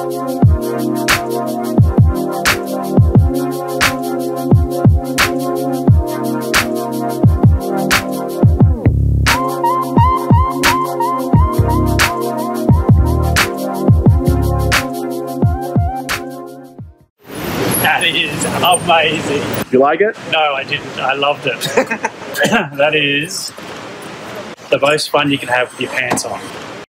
That is amazing. You like it? No, I didn't. I loved it. That is the most fun you can have with your pants on.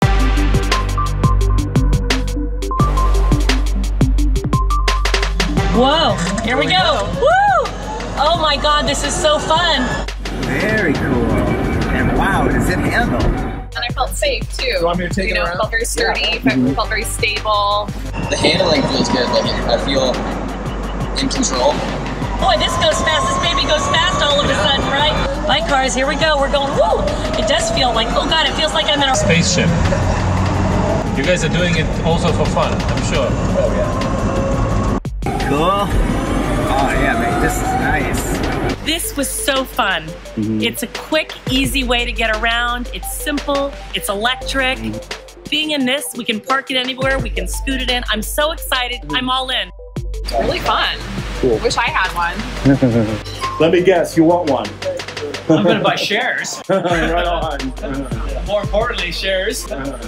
Whoa, here we go. Woo! Oh my God, this is so fun. Very cool. And wow, does it handle? And I felt safe too. You want me to take it around? It felt very sturdy, felt very stable. The handling feels good. Like I feel in control. Boy, this goes fast. This baby goes fast all of a sudden, right? Bike cars, here we go. We're going, woo! It does feel like, oh God, it feels like I'm in a spaceship. You guys are doing it also for fun, I'm sure. Oh yeah. Cool. Oh yeah, mate, this is nice. This was so fun. It's a quick, easy way to get around. It's simple, it's electric. Being in this, we can park it anywhere, we can scoot it in. I'm so excited, I'm all in. It's really fun. Cool. Wish I had one. Let me guess, you want one? I'm going to buy shares. Right on. More importantly, shares.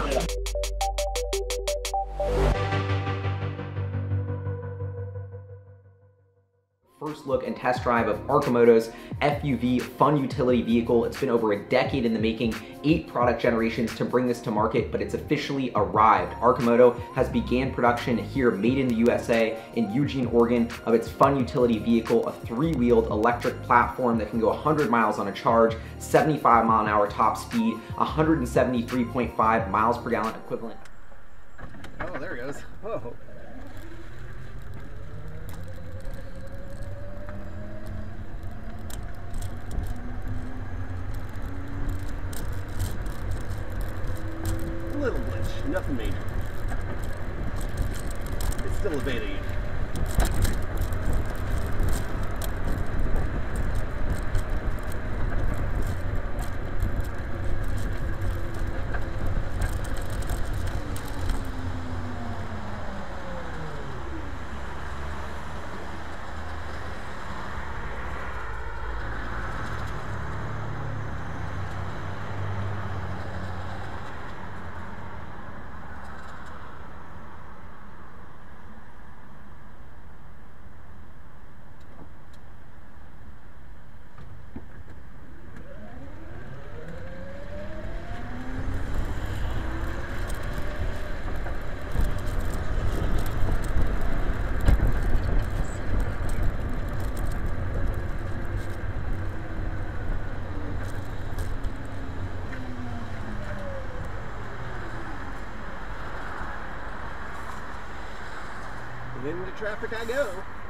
First look and test drive of Arcimoto's FUV fun utility vehicle. It's been over a decade in the making, 8 product generations to bring this to market, but it's officially arrived. Arcimoto has began production here, made in the USA, in Eugene, Oregon, of its fun utility vehicle, a 3-wheeled electric platform that can go 100 miles on a charge, 75-mile-an-hour top speed, 173.5 miles per gallon equivalent. Oh, there it goes. Whoa. Little glitch, nothing major. It's still a beta unit. And into traffic I go.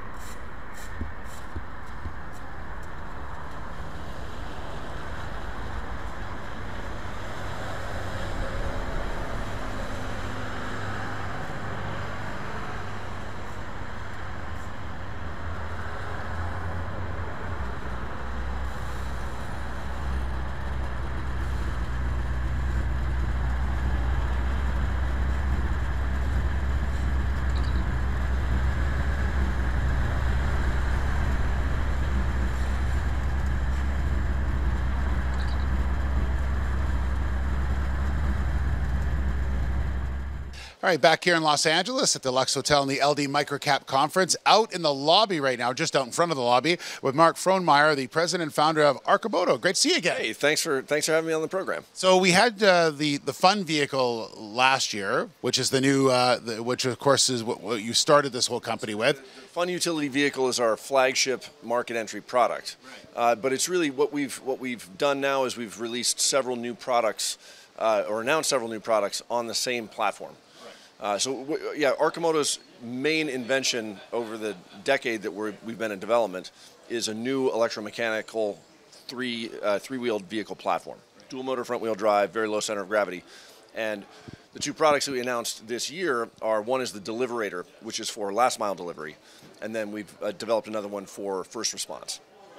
All right, back here in Los Angeles at the Lux Hotel in the LD Microcap Conference, out in the lobby right now, just out in front of the lobby, with Mark Frohnmeyer, the president and founder of Arcimoto. Great to see you again. Hey, thanks for having me on the program. So we had the fun vehicle last year, which is the new, which of course is what you started this whole company with. The fun utility vehicle is our flagship market entry product, but it's really what we've done now is we've released several new products or announced several new products on the same platform. Yeah, Arcimoto's main invention over the decade that we've been in development is a new electromechanical three-wheeled vehicle platform. Dual motor front wheel drive, very low center of gravity. And the 2 products that we announced this year are, one is the Deliverator, which is for last mile delivery, and then we've developed another one for first response.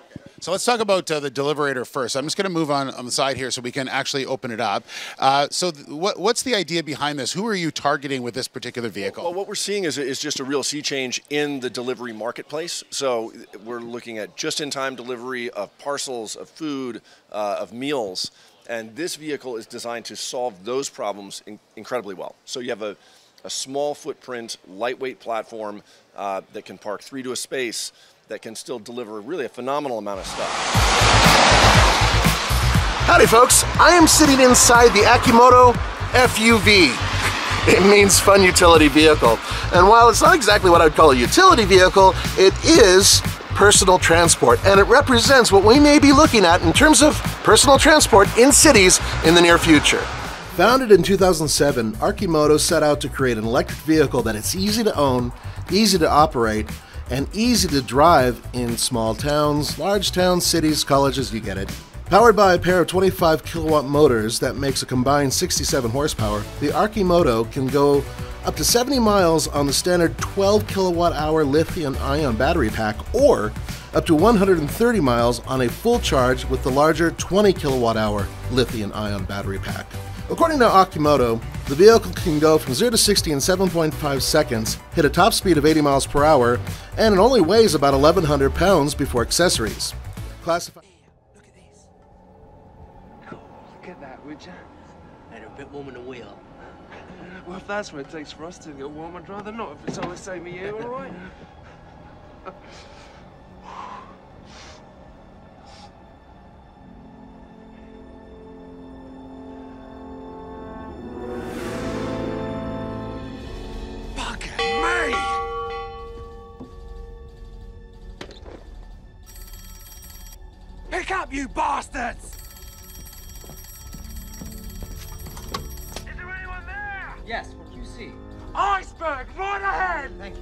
So let's talk about the Deliverator first. I'm just going to move on the side here so we can actually open it up. What's the idea behind this? Who are you targeting with this particular vehicle? Well, what we're seeing is just a real sea change in the delivery marketplace. So we're looking at just-in-time delivery of parcels, of food, of meals. And this vehicle is designed to solve those problems incredibly well. So you have a small footprint, lightweight platform that can park 3 to a space, that can still deliver really a phenomenal amount of stuff. Howdy folks, I am sitting inside the Arcimoto FUV. It means fun utility vehicle. And while it's not exactly what I would call a utility vehicle, it is personal transport, and it represents what we may be looking at in terms of personal transport in cities in the near future. Founded in 2007, Arcimoto set out to create an electric vehicle that is easy to own, easy to operate, and easy to drive in small towns, large towns, cities, colleges, you get it. Powered by a pair of 25 kilowatt motors that makes a combined 67 horsepower, the Arcimoto can go up to 70 miles on the standard 12 kilowatt hour lithium-ion battery pack, or up to 130 miles on a full charge with the larger 20 kilowatt hour lithium-ion battery pack. According to Arcimoto, the vehicle can go from 0 to 60 in 7.5 seconds, hit a top speed of 80 miles per hour, and it only weighs about 1,100 pounds before accessories. Classified. Look at this. Oh, look at that, would you? And a bit warm in the wheel. Well, if that's what it takes for us to get warm, I'd rather not, if it's all the same as you, all right? Pick up, you bastards! Is there anyone there? Yes, what do you see? Iceberg, right ahead! Thank you.